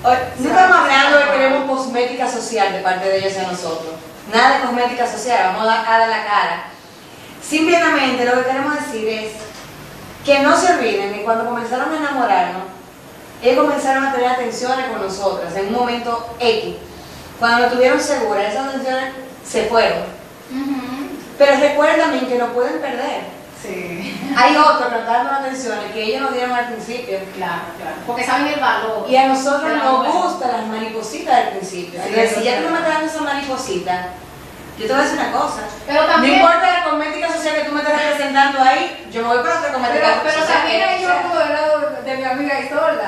No estamos hablando de que queremos cosmética social de parte de ellos hacia nosotros. Nada de cosmética social, vamos a dar la cara. Simplemente lo que queremos decir es que no se olviden que cuando comenzaron a enamorarnos, ellos comenzaron a tener atenciones con nosotras en un momento X. Cuando lo tuvieron seguras, esas atenciones se fueron. Pero recuerden también que no pueden perder. Sí. Hay otros que nos están dando atenciones que ellos nos dieron al principio. Claro. Porque saben el valor. Y a nosotros nos gustan las maripositas del principio. Sí, Entonces, si ya tú no me estás dando esa mariposita, yo te voy a decir una cosa. Pero también, no importa la cosmética social que tú me estés representando ahí, yo me voy para otra cosmética pero social. también hay otro del lado de mi amiga Isolda,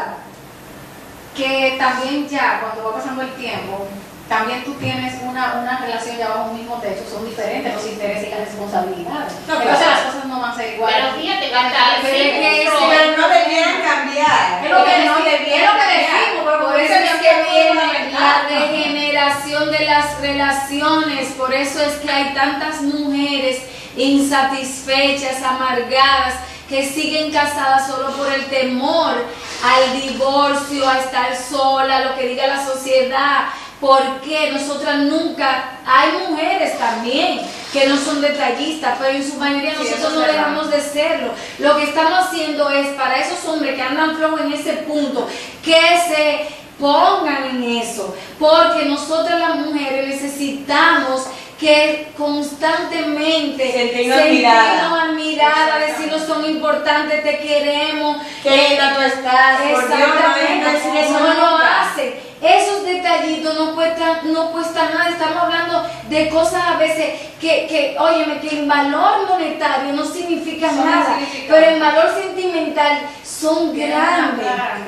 que también ya cuando va pasando el tiempo, también tú tienes una relación ya bajo un mismo techo, son diferentes los intereses y las responsabilidades. No, entonces claro. las cosas no van a ser iguales. Pero fíjate que hasta Pero no debieran cambiar. Es lo que no decimos, pero Por eso es que viene la degeneración de las relaciones, por eso es que hay tantas mujeres insatisfechas, amargadas, que siguen casadas solo por el temor al divorcio, a estar sola, lo que diga la sociedad. Porque nosotras nunca, hay mujeres también que no son detallistas, pero en su mayoría nosotros no dejamos de serlo. Lo que estamos haciendo es para esos hombres que andan flojos en ese punto, que se pongan en eso, porque nosotras las mujeres necesitamos que constantemente sentirnos admiradas, decirnos son importantes, te queremos, Qué linda tú estás, por Dios, exactamente, eso no lo hacen. Esos detallitos no cuestan nada. Estamos hablando de cosas a veces óyeme, que en valor monetario no significan nada, pero en valor sentimental son grandes.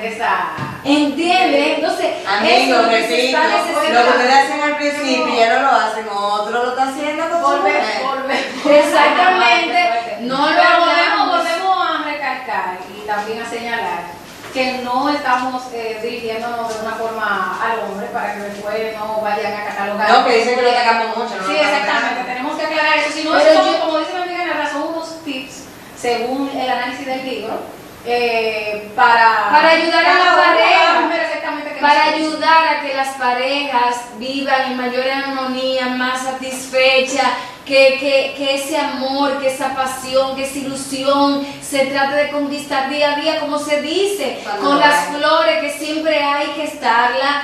¿Entiendes? Entonces, amigos, eso es lo que se repito, está lo que necesitando. ustedes hacen al principio ya no lo hacen, otro lo está haciendo con su mujer. Exactamente, no lo hablamos. Volvemos a recalcar y también a señalar que no estamos dirigiéndonos de una forma al hombre para que después no vayan a catalogar. No, que dicen que lo atacamos mucho, ¿no? Sí, exactamente, tenemos que aclarar eso. Si no, Pero eso yo- como dice mi amiga Nara, son unos tips según el análisis del libro Para ayudar a la pareja, exactamente, que para nosotros- ayudar a que las parejas vivan en mayor armonía, más satisfechas, que ese amor, que esa pasión, que esa ilusión se trate de conquistar día a día, como se dice, con las flores que siempre hay que estarla,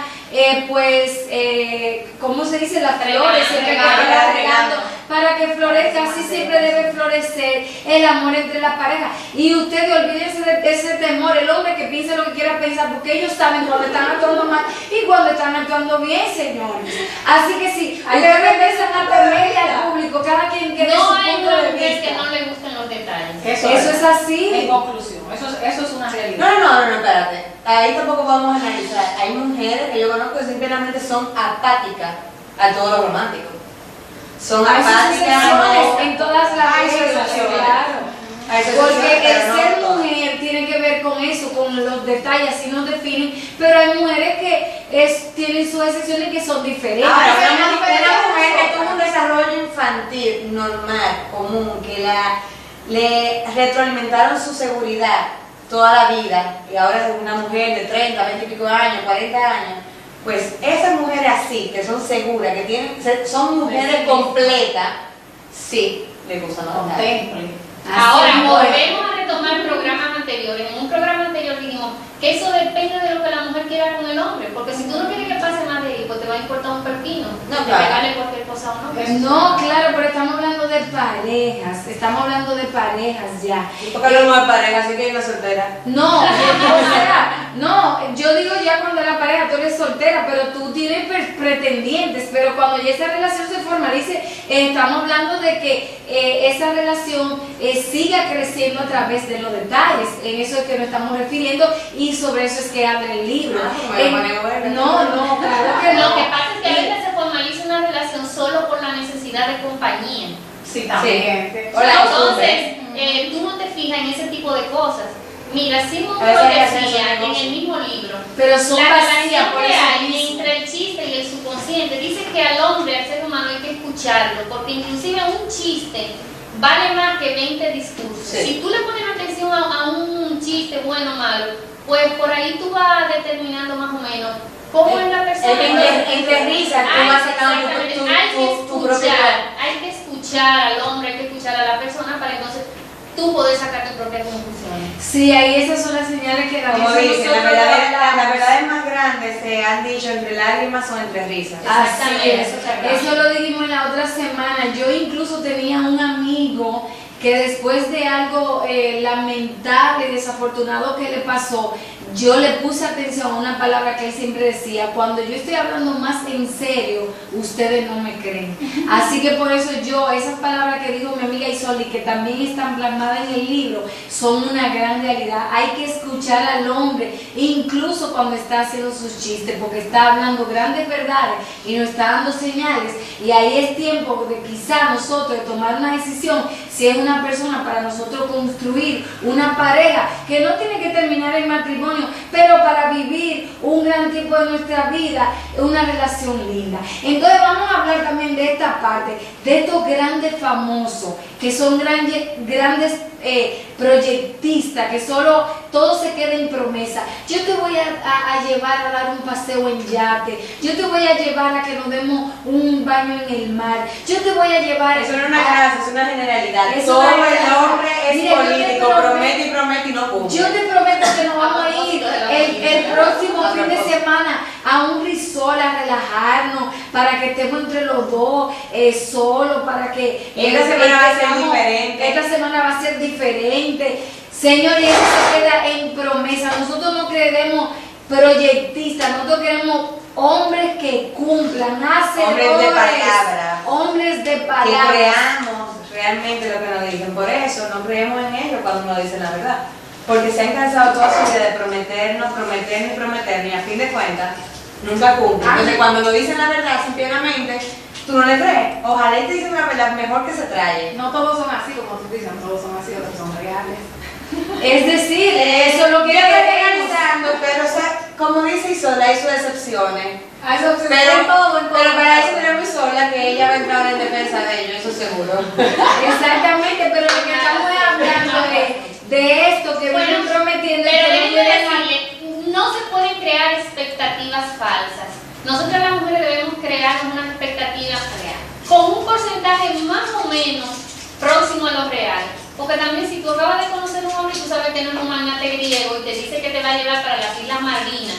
¿cómo se dice? Las flores siempre hay que estarla regando para que florezca, así siempre debe florecer el amor entre las parejas. Y ustedes olvídense de ese temor, el hombre que piense lo que quiera pensar, porque ellos saben cuando están actuando mal y cuando están actuando bien, señores. Así que sí, ustedes empiezan a temerle al público, cada quien que dé su no hay punto una de mujer vista. que no le gusten los detalles. Eso es así. En conclusión, eso es una realidad. No, espérate. Ahí tampoco vamos a analizar. Hay mujeres que yo conozco que simplemente son apáticas a todo lo romántico. Son Hay sus apáticas excepciones en todas las Hay sus reglas, excepciones. claro. Hay sus Porque excepciones, el pero no ser todas. mujer tiene que ver con eso, con los detalles, así nos definen, pero hay mujeres que tienen sus excepciones que son diferentes. Ahora, Pero una una mujer diferencia que tuvo un desarrollo infantil normal, común, que le retroalimentaron su seguridad toda la vida, y ahora es una mujer de 30, 20 y pico años, 40 años, pues esas mujeres así, que son seguras, son mujeres completas, sí, les gustan los detalles. Contemple. Ahora, Así es. volvemos a retomar programas anteriores. En un programa anterior dijimos que eso depende de lo que la mujer quiera con el hombre, porque si tú no quieres que pase más de ahí, pues te va a importar un pepino, No, de claro. pegarle cualquier cosa a un hombre. No, claro, pero estamos hablando de parejas ya. ¿Y por qué hablamos de pareja? Así que hay una soltera. No, o sea, no, yo digo ya cuando la pareja, tú eres soltera, pero tú tienes pretendientes, pero cuando ya esa relación se formalice, estamos hablando de que esa relación siga creciendo a través de los detalles, en eso es que nos estamos refiriendo y sobre eso es que habla el libro. No, claro que Lo no. que pasa es que a veces se formaliza una relación solo por la necesidad de compañía. Sí, también. Sí. Hola, Entonces, tú no te fijas en ese tipo de cosas. Mira, Sigmund A veces Freud hay que hacer decía esos en negocios. el mismo libro, Pero son la vacías relación por que eso hay mismo. entre el chiste y el subconsciente. Dice que al hombre, al ser humano, hay que escucharlo, porque inclusive un chiste vale más que 20 discursos. Sí. Si tú le pones atención a un chiste bueno o malo, pues por ahí tú vas determinando más o menos cómo es la persona. Es que entre risas tú vas sacando tu propia. Hay que escuchar al hombre, hay que escuchar a la persona para entonces tú poder sacar tus propias conclusiones. Sí, ahí esas son las señales que Como dicen, las verdades más grandes se han dicho entre lágrimas o entre risas. Así es. Eso lo dijimos en la otra semana. Yo incluso tenía un amigo que después de algo lamentable y desafortunado que le pasó, yo le puse atención a una palabra que él siempre decía: cuando yo estoy hablando más en serio, ustedes no me creen. Así que por eso yo, esas palabras que dijo mi amiga Isoli, que también están plasmadas en el libro, son una gran realidad. Hay que escuchar al hombre, incluso cuando está haciendo sus chistes, porque está hablando grandes verdades y nos está dando señales, y ahí es tiempo de quizá nosotros de tomar una decisión, si es una persona para nosotros construir una pareja que no tiene que terminar el matrimonio, pero para vivir un gran tiempo de nuestra vida, una relación linda. Entonces vamos a hablar también de esta parte, de estos grandes famosos, que son grandes proyectistas, que solo todo se queda en promesa. Yo te voy a llevar a dar un paseo en yate, yo te voy a llevar a que nos demos un baño en el mar, yo te voy a llevar... Eso no es una frase, es una generalidad. Todo el hombre es político, promete y no cumple. Yo te prometo que nos vamos a ir el próximo fin de semana a un resort a relajarnos, para que estemos entre los dos solos, para que esta semana va a ser diferente. Esta semana va a ser diferente. Señores, eso se queda en promesa. Nosotros no queremos proyectistas, nosotros queremos hombres que cumplan, hombres de palabra. Hombres de palabra. Que creamos realmente lo que nos dicen. Por eso no creemos en ellos cuando nos dicen la verdad. Porque se han cansado toda su vida de prometer, y a fin de cuentas nunca cumplen. Entonces cuando nos dicen la verdad simplemente, tú no le crees. Ojalá y te dicen la verdad mejor que se trae. No todos son así, como tú dices, no todos son así, otros son reales. Es decir, eso es lo que yo estoy organizando, pero o sea, como dice Isola, hay sus excepciones. Hay sus excepciones Pero, en todo. Pero para eso tenemos Isola, que ella va a entrar en defensa de ellos, eso seguro. Exactamente, pero lo que estamos hablando de esto que vienen prometiendo. Pero déjenme decirle, no se pueden crear expectativas falsas. Nosotras las mujeres debemos crear una expectativa real, con un porcentaje más o menos próximo a lo real. Porque también si tú acabas de conocer a un hombre y tú sabes que no es un magnate griego y te dice que te va a llevar para las Islas Malvinas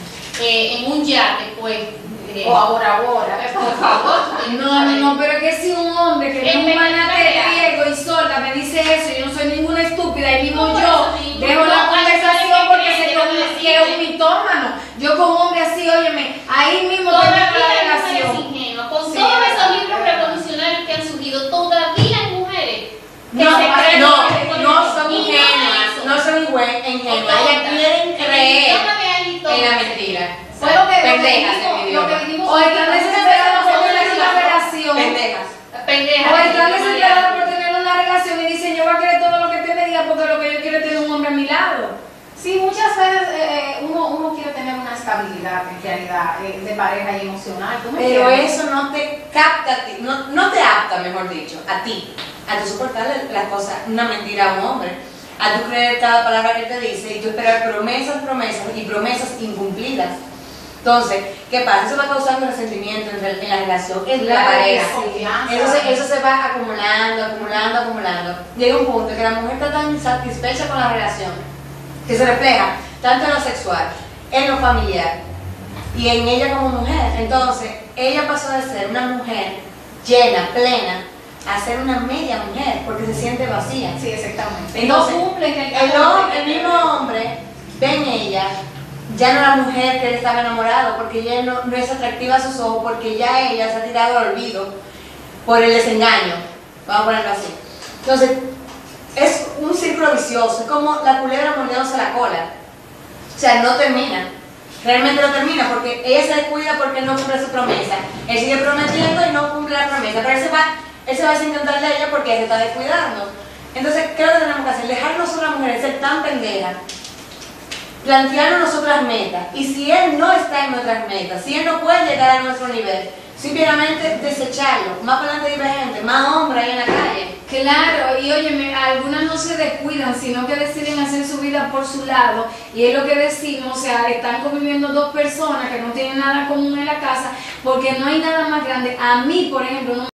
en un yate, pues... o ahora, por favor. No, pero que si un hombre que no es un magnate griego y sola me dice eso, yo no soy ninguna estúpida, y mismo yo dejo la conversación porque sé que es un mitómano. Yo con un hombre así, óyeme, ahí mismo termino la relación. Con todos esos libros revolucionarios que han surgido, todavía hay mujeres que no se creen son ingenuas, no son ingenuas, ellas quieren creer en la mentira. Fue lo que dijimos. O están desesperados por tener una relación. Pendejas. O están desesperados por tener una relación y dicen: yo voy a querer todo lo que te me diga porque lo que yo quiero es tener un hombre a mi lado. Sí, muchas veces uno quiere tener una estabilidad en realidad de pareja y emocional. Pero eso no te capta a ti, no te apta, mejor dicho, a ti, a tu soportarle las cosas, una mentira a un hombre, a tu creer cada palabra que te dice y tú esperar promesas y promesas incumplidas. Entonces, ¿qué pasa? Eso va causando resentimiento en la relación, en la pareja. Eso se va acumulando. Llega un punto que la mujer está tan insatisfecha con la relación que se refleja tanto en lo sexual, en lo familiar y en ella como mujer. Entonces, ella pasó de ser una mujer llena, plena, a ser una media mujer porque se siente vacía. Sí, exactamente. Entonces, no cumplen el mismo hombre ve en ella ya no la mujer que él estaba enamorado, porque ella no es atractiva a sus ojos, porque ya ella se ha tirado al olvido por el desengaño, vamos a ponerlo así. Entonces, es un círculo vicioso, es como la culebra mordiéndose la cola. O sea, no termina, realmente no termina, porque ella se descuida porque no cumple su promesa. Él sigue prometiendo y no cumple la promesa, pero él se va a desencantar de ella porque se está descuidando. Entonces, ¿qué es lo que tenemos que hacer? Dejar nosotras las mujeres ser tan pendejas, plantearnos nosotras metas, y si él no está en nuestras metas, si él no puede llegar a nuestro nivel, simplemente desecharlo. Más para adelante divergente, más hombres hay en la calle Claro, y óyeme, algunas no se descuidan, sino que deciden hacer su vida por su lado, y es lo que decimos, o sea, están conviviendo dos personas que no tienen nada común en la casa, porque no hay nada más grande. A mí, por ejemplo, no